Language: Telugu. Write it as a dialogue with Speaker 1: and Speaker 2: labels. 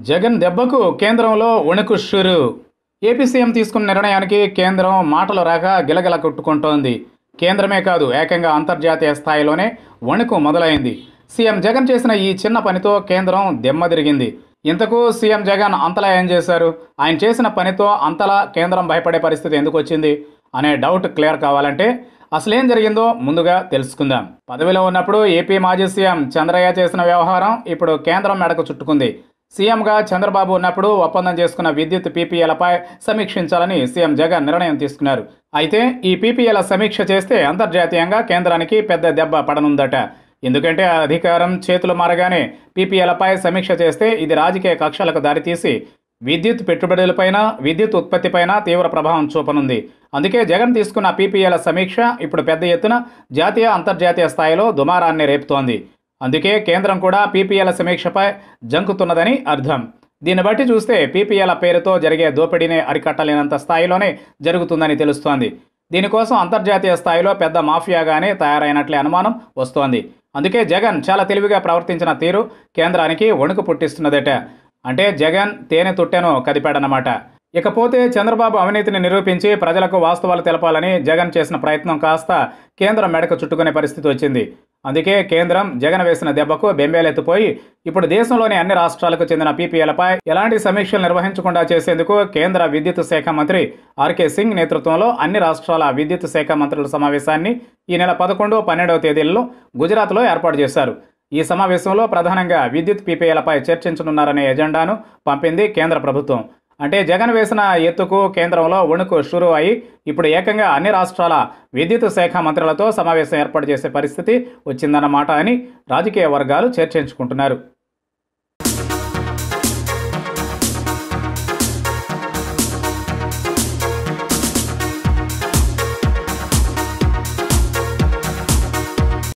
Speaker 1: జగన్ దెబ్బకు కేంద్రంలో వణుకు షురు. ఏపీ సీఎం తీసుకున్న నిర్ణయానికి కేంద్రం మాటలు రాక గిలగిల కొట్టుకుంటోంది. కేంద్రమే కాదు, ఏకంగా అంతర్జాతీయ స్థాయిలోనే వణుకు మొదలైంది. సీఎం జగన్ చేసిన ఈ చిన్న పనితో కేంద్రం దిమ్మదిరిగింది. ఇంతకు సీఎం జగన్ అంతలా ఏం చేశారు? ఆయన చేసిన పనితో అంతలా కేంద్రం భయపడే పరిస్థితి ఎందుకు వచ్చింది అనే డౌట్ క్లియర్ కావాలంటే అసలేం జరిగిందో ముందుగా తెలుసుకుందాం. పదవిలో ఉన్నప్పుడు ఏపీ మాజీ సీఎం చంద్రయ్య చేసిన వ్యవహారం ఇప్పుడు కేంద్రం మెడకు చుట్టుకుంది. సీఎంగా చంద్రబాబు ఉన్నప్పుడు ఒప్పందం చేసుకున్న విద్యుత్ పీపీఎలపై సమీక్షించాలని సీఎం జగన్ నిర్ణయం తీసుకున్నారు. అయితే ఈ పీపీఎల సమీక్ష చేస్తే అంతర్జాతీయంగా కేంద్రానికి పెద్ద దెబ్బ పడనుందట. ఎందుకంటే అధికారం చేతులు మారగానే పీపీఎలపై సమీక్ష చేస్తే ఇది రాజకీయ కక్షలకు దారితీసి విద్యుత్ పెట్టుబడులపైన, విద్యుత్ ఉత్పత్తిపైన తీవ్ర ప్రభావం చూపనుంది. అందుకే జగన్ తీసుకున్న పీపీఎల సమీక్ష ఇప్పుడు పెద్ద ఎత్తున జాతీయ, అంతర్జాతీయ స్థాయిలో దుమారాన్ని రేపుతోంది. అందుకే కేంద్రం కూడా పీపీఎల సమీక్షపై జంకుతున్నదని అర్థం. దీన్ని బట్టి చూస్తే పీపీఎల పేరుతో జరిగే దోపిడీని అరికట్టలేనంత స్థాయిలోనే జరుగుతుందని తెలుస్తోంది. దీనికోసం అంతర్జాతీయ స్థాయిలో పెద్ద మాఫియాగానే తయారైనట్లే అనుమానం వస్తోంది. అందుకే జగన్ చాలా తెలివిగా ప్రవర్తించిన తీరు కేంద్రానికి వణుకు పుట్టిస్తున్నదట. అంటే జగన్ తేనె తుట్టెను కదిపాడన్నమాట. ఇకపోతే చంద్రబాబు అవినీతిని నిరూపించి ప్రజలకు వాస్తవాలు తెలపాలని జగన్ చేసిన ప్రయత్నం కాస్త కేంద్రం మెడకు చుట్టుకునే పరిస్థితి వచ్చింది. అందుకే కేంద్రం జగన్ వేసిన దెబ్బకు బెంబేలెత్తిపోయి ఇప్పుడు దేశంలోని అన్ని రాష్ట్రాలకు చెందిన పీపీఎలపై ఎలాంటి సమీక్షలు నిర్వహించకుండా చేసేందుకు కేంద్ర విద్యుత్ శాఖ మంత్రి ఆర్కే సింగ్ నేతృత్వంలో అన్ని రాష్ట్రాల విద్యుత్ శాఖ మంత్రుల సమావేశాన్ని ఈ నెల 11, 12వ తేదీల్లో గుజరాత్లో ఏర్పాటు చేశారు. ఈ సమావేశంలో ప్రధానంగా విద్యుత్ పీపీఎలపై చర్చించనున్నారనే ఎజెండాను పంపింది కేంద్ర ప్రభుత్వం. అంటే జగన్ వేసిన ఎత్తుకు కేంద్రంలో వణుకు షురు అయి ఇప్పుడు ఏకంగా అన్ని రాష్ట్రాల విద్యుత్ శాఖ మంత్రులతో సమావేశం ఏర్పాటు చేసే పరిస్థితి వచ్చిందన్నమాట అని రాజకీయ వర్గాలు చర్చించుకుంటున్నారు.